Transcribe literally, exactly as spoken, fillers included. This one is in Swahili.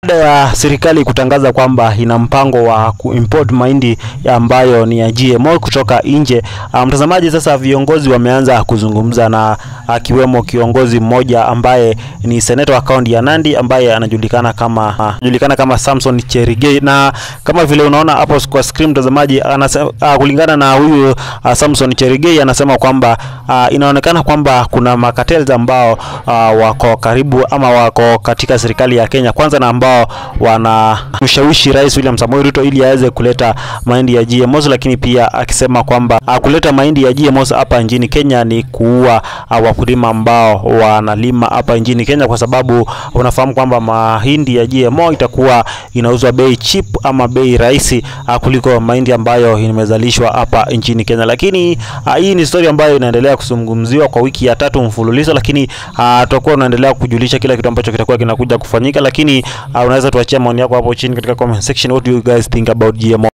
Baada ya serikali kutangaza kwamba ina mpango wa kuimport mahindi ambayo ni ya G M O kutoka nje, mtazamaji, sasa viongozi wameanza kuzungumza, na akiwemo kiongozi mmoja ambaye ni senator wa kaunti ya Nandi ambaye anajulikana kama anajulikana kama Samson Cherigei. Na kama vile unaona hapo kwa screen mtazamaji, anasema kulingana na huyu uh, Samson Cherigei anasema kwamba uh, inaonekana kwamba kuna makatels ambao uh, wako karibu ama wako katika serikali ya Kenya kwanza, na ambao wana mshawishi Rais William Samoei Ruto ili aweze kuleta mahindi ya G M O, lakini pia akisema kwamba uh, kuleta mahindi ya G M O hapa nchini Kenya ni kuua uh, wakulima ambao wanalima hapa nchini Kenya, kwa sababu unafahamu kwamba mahindi ya G M O itakuwa inauzwa bei cheap ama bei rahisi uh, kuliko mahindi ambayo imezalishwa hapa nchini Kenya. Lakini uh, hii ni story ambayo inaendelea kuzungumziwa kwa wiki ya tatu mfululizo, lakini uh, tutakuwa tunaendelea kujulisha kila kitu ambacho kitakuwa kinakuja kufanyika. Lakini uh, unaweza tuachia maoni yako hapo chini katika comment section. What do you guys think about G M O?